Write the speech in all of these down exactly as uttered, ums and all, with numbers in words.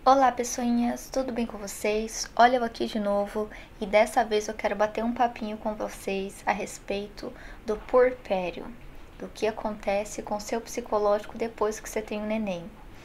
Olá pessoinhas, tudo bem com vocês? Olha eu aqui de novo e dessa vez eu quero bater um papinho com vocês a respeito do puerpério, do que acontece com o seu psicológico depois que você tem um neném.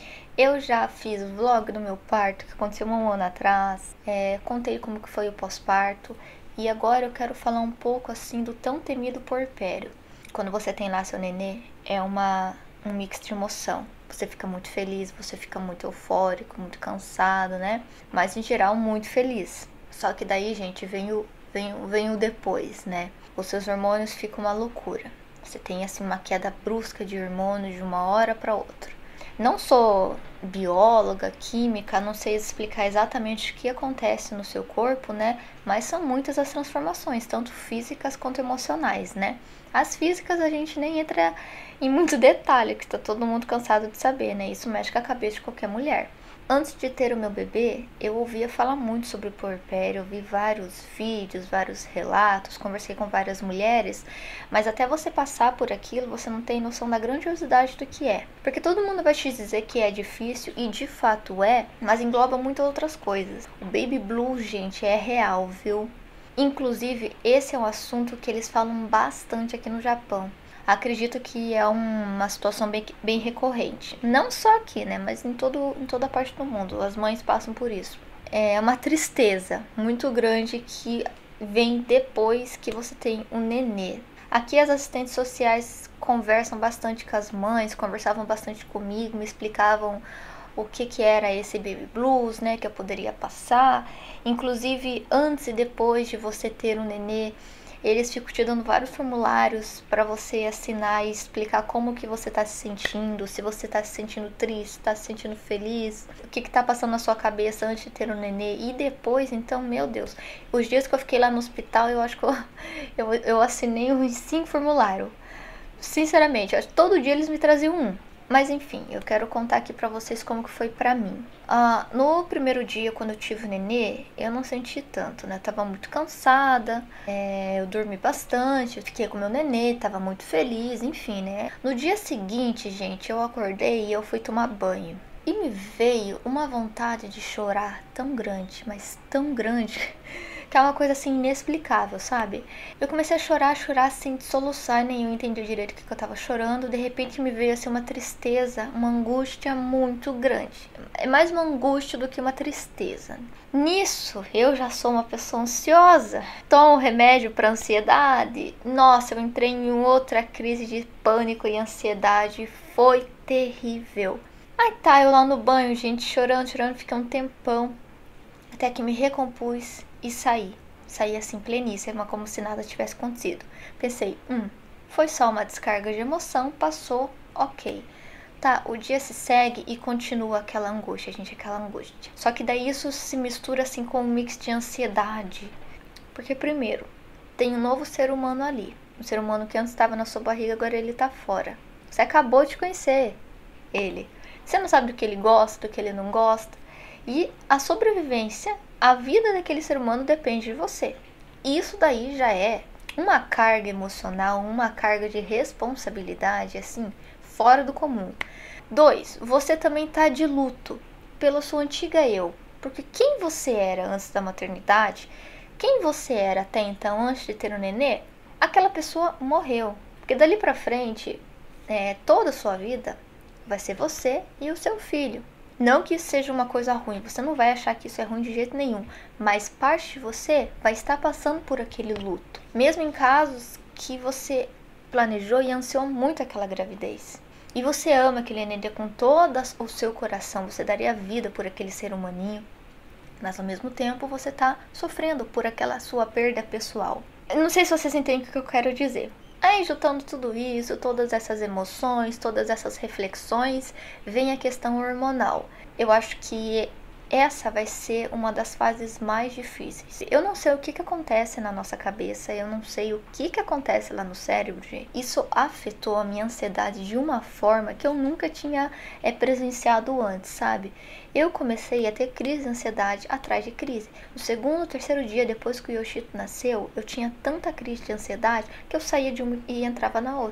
Eu já fiz vlog do meu parto, que aconteceu um ano atrás, é, contei como que foi o pós-parto e agora eu quero falar um pouco assim do tão temido puerpério. Quando você tem lá seu nenê, é uma, um mix de emoção. Você fica muito feliz, você fica muito eufórico, muito cansado, né? Mas em geral muito feliz. Só que daí, gente, vem o, vem, vem o depois, né? Os seus hormônios ficam uma loucura. Você tem assim uma queda brusca de hormônios de uma hora para outra. Não sou bióloga, química, não sei explicar exatamente o que acontece no seu corpo, né? Mas são muitas as transformações, tanto físicas quanto emocionais, né? As físicas a gente nem entra em muito detalhe, que tá todo mundo cansado de saber, né? Isso mexe com a cabeça de qualquer mulher. Antes de ter o meu bebê, eu ouvia falar muito sobre o puerpério, eu vi vários vídeos, vários relatos, conversei com várias mulheres, mas até você passar por aquilo, você não tem noção da grandiosidade do que é. Porque todo mundo vai te dizer que é difícil, e de fato é, mas engloba muitas outras coisas. O baby blues, gente, é real, viu? Inclusive, esse é um assunto que eles falam bastante aqui no Japão. Acredito que é uma situação bem, bem recorrente. Não só aqui, né? Mas em, todo, em toda parte do mundo. As mães passam por isso. É uma tristeza muito grande que vem depois que você tem um nenê. Aqui as assistentes sociais conversam bastante com as mães, conversavam bastante comigo, me explicavam o que que era esse baby blues, né, que eu poderia passar. Inclusive, antes e depois de você ter um nenê, eles ficam te dando vários formulários para você assinar e explicar como que você está se sentindo, se você está se sentindo triste, está se sentindo feliz, o que está passando na sua cabeça antes de ter um nenê e depois. Então, meu Deus, os dias que eu fiquei lá no hospital, eu acho que eu, eu, eu assinei uns cinco formulários. Sinceramente, todo dia eles me traziam um. Mas enfim, eu quero contar aqui pra vocês como que foi pra mim. Ah, no primeiro dia, quando eu tive o nenê, eu não senti tanto, né? Tava muito cansada, é, eu dormi bastante, eu fiquei com meu nenê, tava muito feliz, enfim, né? No dia seguinte, gente, eu acordei e eu fui tomar banho. E me veio uma vontade de chorar tão grande, mas tão grande, que é uma coisa assim inexplicável, sabe? Eu comecei a chorar, chorar assim, de soluçar, nem eu entendi direito o que eu tava chorando. De repente me veio assim uma tristeza, uma angústia muito grande. É mais uma angústia do que uma tristeza. Nisso, eu já sou uma pessoa ansiosa. Tomo remédio para ansiedade. Nossa, eu entrei em outra crise de pânico e ansiedade. Foi terrível. Aí tá, eu lá no banho, gente, chorando, chorando, fiquei um tempão. Até que me recompus e saí. Saí assim pleníssima, como se nada tivesse acontecido. Pensei, hum, foi só uma descarga de emoção, passou, ok. Tá, o dia se segue e continua aquela angústia, gente, aquela angústia. Só que daí isso se mistura assim com um mix de ansiedade. Porque primeiro, tem um novo ser humano ali. Um ser humano que antes estava na sua barriga, agora ele tá fora. Você acabou de conhecer ele. Você não sabe do que ele gosta, do que ele não gosta. E a sobrevivência, a vida daquele ser humano depende de você. Isso daí já é uma carga emocional, uma carga de responsabilidade, assim, fora do comum. Dois, você também tá de luto pela sua antiga eu. Porque quem você era antes da maternidade, quem você era até então, antes de ter um nenê, aquela pessoa morreu. Porque dali pra frente, é, toda a sua vida vai ser você e o seu filho. Não que isso seja uma coisa ruim, você não vai achar que isso é ruim de jeito nenhum, mas parte de você vai estar passando por aquele luto. Mesmo em casos que você planejou e ansiou muito aquela gravidez. E você ama aquele nenê com todo o seu coração, você daria vida por aquele ser humaninho, mas ao mesmo tempo você está sofrendo por aquela sua perda pessoal. Eu não sei se vocês entendem o que eu quero dizer. Aí, juntando tudo isso, todas essas emoções, todas essas reflexões, vem a questão hormonal. Eu acho que essa vai ser uma das fases mais difíceis. Eu não sei o que, que acontece na nossa cabeça, eu não sei o que, que acontece lá no cérebro, gente. Isso afetou a minha ansiedade de uma forma que eu nunca tinha é, presenciado antes, sabe? Eu comecei a ter crise de ansiedade atrás de crise. No segundo, terceiro dia depois que o Yoshito nasceu, eu tinha tanta crise de ansiedade que eu saía de uma e entrava na outra.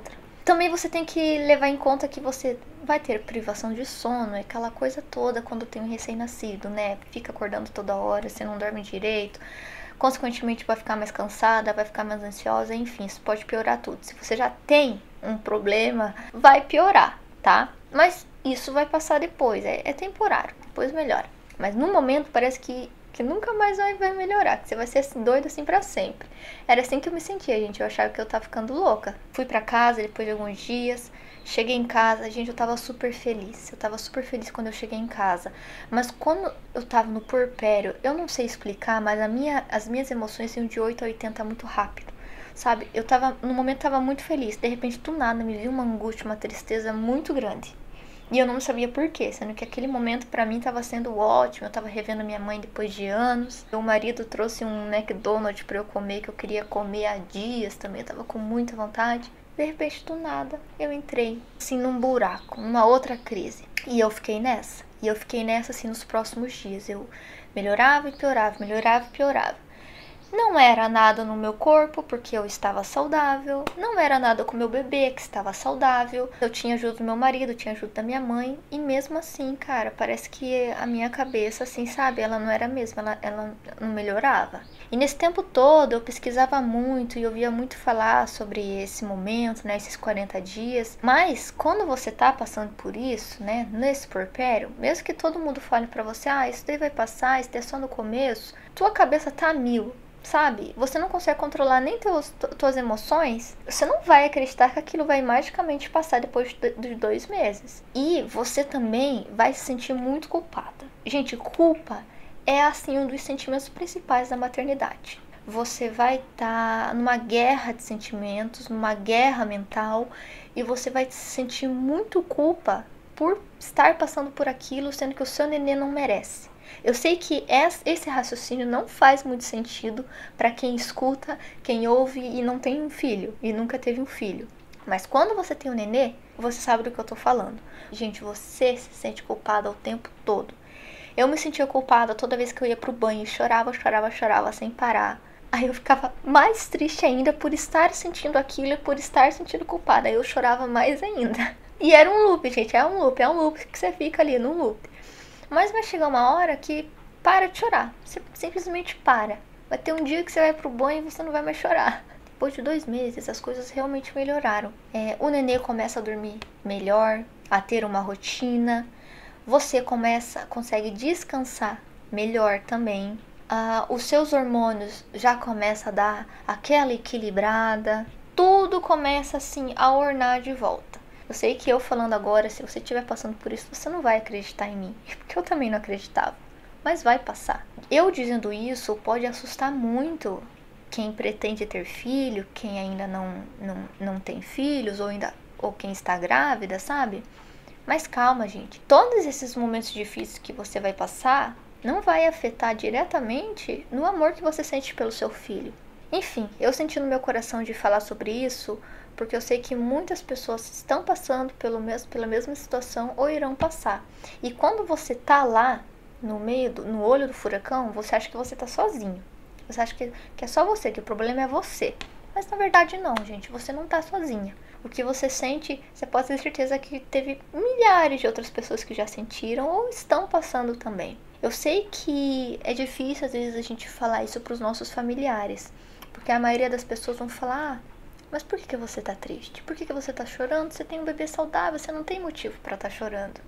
Também você tem que levar em conta que você vai ter privação de sono, aquela coisa toda quando tem um recém-nascido, né? Fica acordando toda hora, você não dorme direito, consequentemente vai ficar mais cansada, vai ficar mais ansiosa, enfim, isso pode piorar tudo. Se você já tem um problema, vai piorar, tá? Mas isso vai passar depois, é, é temporário, depois melhora. Mas no momento parece que que nunca mais vai, vai melhorar, que você vai ser assim, doido assim pra sempre. Era assim que eu me sentia, gente, eu achava que eu tava ficando louca. Fui pra casa depois de alguns dias, cheguei em casa, gente, eu tava super feliz. Eu tava super feliz quando eu cheguei em casa. Mas quando eu tava no puerpério, eu não sei explicar, mas a minha, as minhas emoções iam de oito a oitenta muito rápido. Sabe, eu tava, no momento tava muito feliz, de repente do nada me viu uma angústia, uma tristeza muito grande. E eu não sabia por quê, sendo que aquele momento pra mim tava sendo ótimo, eu tava revendo minha mãe depois de anos. Meu marido trouxe um McDonald's pra eu comer, que eu queria comer há dias também, eu tava com muita vontade. De repente, do nada, eu entrei, assim, num buraco, numa outra crise. E eu fiquei nessa, e eu fiquei nessa, assim, nos próximos dias. Eu melhorava e piorava, melhorava e piorava. Não era nada no meu corpo, porque eu estava saudável. Não era nada com meu bebê, que estava saudável. Eu tinha ajuda do meu marido, tinha ajuda da minha mãe. E mesmo assim, cara, parece que a minha cabeça, assim, sabe? Ela não era a mesma, ela, ela não melhorava. E nesse tempo todo, eu pesquisava muito e ouvia muito falar sobre esse momento, né? Esses quarenta dias. Mas, quando você tá passando por isso, né? Nesse puerpério, mesmo que todo mundo fale pra você, ah, isso daí vai passar, isso daí é só no começo. Tua cabeça tá a mil. Sabe, você não consegue controlar nem teus, tuas emoções, você não vai acreditar que aquilo vai magicamente passar depois de dois meses. E você também vai se sentir muito culpada. Gente, culpa é assim um dos sentimentos principais da maternidade. Você vai estar tá numa guerra de sentimentos, numa guerra mental, e você vai se sentir muito culpa por estar passando por aquilo, sendo que o seu nenê não merece. Eu sei que esse raciocínio não faz muito sentido para quem escuta, quem ouve e não tem um filho, e nunca teve um filho. Mas quando você tem um nenê, você sabe do que eu tô falando. Gente, você se sente culpada o tempo todo. Eu me sentia culpada toda vez que eu ia pro banho e chorava, chorava, chorava sem parar. Aí eu ficava mais triste ainda por estar sentindo aquilo e por estar sentindo culpada. Aí eu chorava mais ainda. E era um loop, gente, é um loop, é um loop que você fica ali no loop. Mas vai chegar uma hora que para de chorar. Você simplesmente para. Vai ter um dia que você vai pro banho e você não vai mais chorar. Depois de dois meses, as coisas realmente melhoraram. É, o nenê começa a dormir melhor, a ter uma rotina. Você começa, consegue descansar melhor também. Ah, os seus hormônios já começam a dar aquela equilibrada. Tudo começa assim a ornar de volta. Eu sei que eu falando agora, se você estiver passando por isso, você não vai acreditar em mim, porque eu também não acreditava, mas vai passar. Eu dizendo isso pode assustar muito quem pretende ter filho, quem ainda não, não, não tem filhos, ou, ainda, ou quem está grávida, sabe? Mas calma, gente. Todos esses momentos difíceis que você vai passar não vai afetar diretamente no amor que você sente pelo seu filho. Enfim, eu senti no meu coração de falar sobre isso, porque eu sei que muitas pessoas estão passando pelo mesmo, pela mesma situação ou irão passar. E quando você tá lá, no meio, do, no olho do furacão, você acha que você tá sozinho. Você acha que, que é só você, que o problema é você. Mas na verdade não, gente, você não tá sozinha. O que você sente, você pode ter certeza que teve milhares de outras pessoas que já sentiram ou estão passando também. Eu sei que é difícil às vezes a gente falar isso pros nossos familiares, porque a maioria das pessoas vão falar, ah, mas por que, que você tá triste? Por que, que você tá chorando? Você tem um bebê saudável, você não tem motivo pra estar chorando.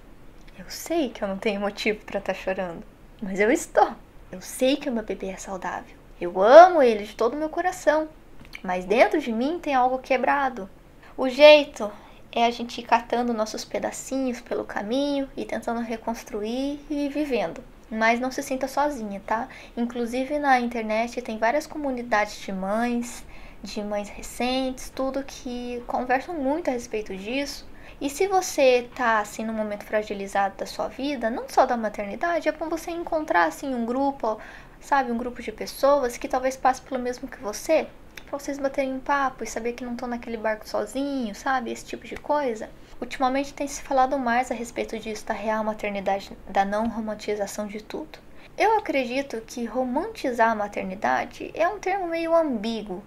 Eu sei que eu não tenho motivo pra estar chorando, mas eu estou. Eu sei que o meu bebê é saudável. Eu amo ele de todo o meu coração, mas dentro de mim tem algo quebrado. O jeito é a gente ir catando nossos pedacinhos pelo caminho e tentando reconstruir e ir vivendo. Mas não se sinta sozinha, tá? Inclusive na internet tem várias comunidades de mães, de mães recentes, tudo que conversam muito a respeito disso. E se você tá assim num momento fragilizado da sua vida, não só da maternidade, é bom você encontrar assim um grupo, sabe, um grupo de pessoas que talvez passe pelo mesmo que você, pra vocês baterem um papo e saber que não estão naquele barco sozinho, sabe, esse tipo de coisa. Ultimamente tem se falado mais a respeito disso, da real maternidade, da não romantização de tudo. Eu acredito que romantizar a maternidade é um termo meio ambíguo,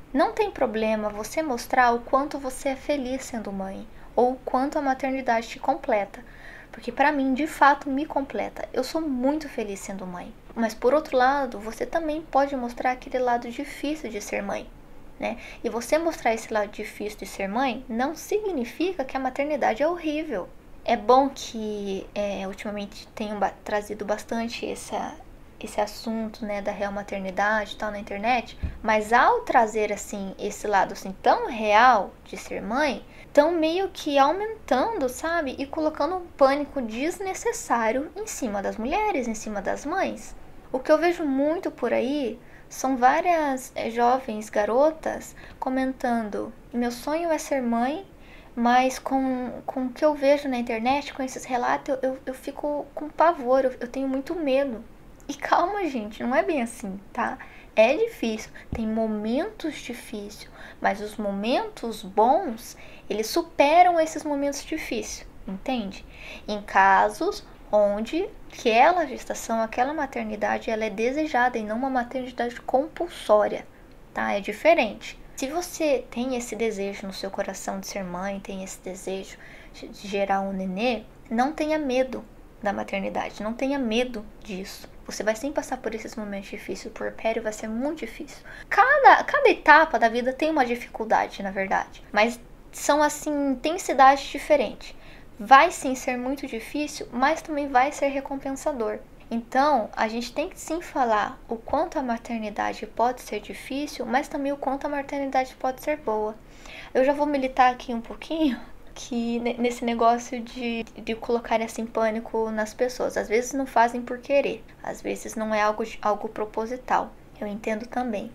Não tem problema você mostrar o quanto você é feliz sendo mãe, ou o quanto a maternidade te completa, porque para mim, de fato, me completa. Eu sou muito feliz sendo mãe. Mas por outro lado, você também pode mostrar aquele lado difícil de ser mãe, né? E você mostrar esse lado difícil de ser mãe não significa que a maternidade é horrível. É bom que é, ultimamente tenham ba- trazido bastante essa, esse assunto, né, da real maternidade e tal na internet, mas ao trazer assim esse lado assim tão real de ser mãe, estão meio que aumentando, sabe? E colocando um pânico desnecessário em cima das mulheres, em cima das mães. O que eu vejo muito por aí são várias é, jovens garotas comentando: meu sonho é ser mãe, mas com, com o que eu vejo na internet, com esses relatos, eu, eu, eu fico com pavor, eu, eu tenho muito medo. E calma, gente, não é bem assim, tá? É difícil, tem momentos difíceis, mas os momentos bons, eles superam esses momentos difíceis, entende? Em casos onde aquela gestação, aquela maternidade, ela é desejada e não uma maternidade compulsória, tá? É diferente. Se você tem esse desejo no seu coração de ser mãe, tem esse desejo de gerar um nenê, não tenha medo da maternidade, não tenha medo disso. Você vai sim passar por esses momentos difíceis, o puerpério vai ser muito difícil. Cada, cada etapa da vida tem uma dificuldade, na verdade, mas são assim intensidades diferentes. Vai sim ser muito difícil, mas também vai ser recompensador. Então, a gente tem que sim falar o quanto a maternidade pode ser difícil, mas também o quanto a maternidade pode ser boa. Eu já vou militar aqui um pouquinho que nesse negócio de, de colocar assim pânico nas pessoas. Às vezes não fazem por querer, às vezes não é algo, algo proposital. Eu entendo também.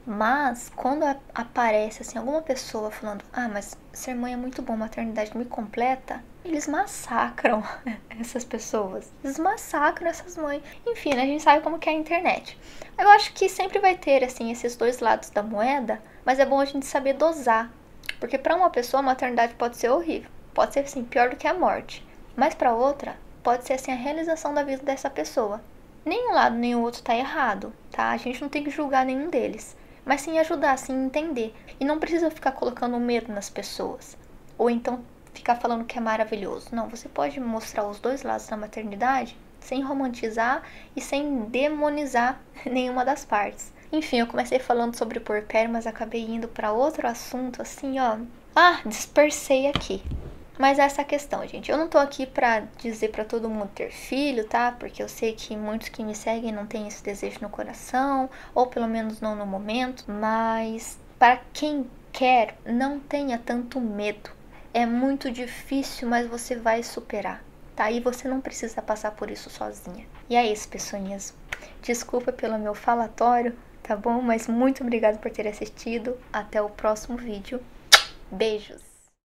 Mas quando a, aparece assim alguma pessoa falando: ah, mas ser mãe é muito bom, maternidade me completa, eles massacram essas pessoas. Eles massacram essas mães. Enfim, né, a gente sabe como que é a internet. Eu acho que sempre vai ter assim esses dois lados da moeda, mas é bom a gente saber dosar. Porque para uma pessoa a maternidade pode ser horrível, pode ser assim pior do que a morte, mas para outra pode ser assim a realização da vida dessa pessoa. Nem um lado nem o outro tá errado, tá? A gente não tem que julgar nenhum deles, mas sim ajudar, sim entender. E não precisa ficar colocando medo nas pessoas, ou então ficar falando que é maravilhoso. Não, você pode mostrar os dois lados da maternidade sem romantizar e sem demonizar nenhuma das partes. Enfim, eu comecei falando sobre o puerpério, mas acabei indo para outro assunto, assim, ó. Ah, dispersei aqui. Mas essa é a questão, gente. Eu não tô aqui pra dizer pra todo mundo ter filho, tá? Porque eu sei que muitos que me seguem não têm esse desejo no coração, ou pelo menos não no momento. Mas para quem quer, não tenha tanto medo. É muito difícil, mas você vai superar, tá? E você não precisa passar por isso sozinha. E é isso, pessoinhas. Desculpa pelo meu falatório, tá bom? Mas muito obrigada por ter assistido. Até o próximo vídeo. Beijos!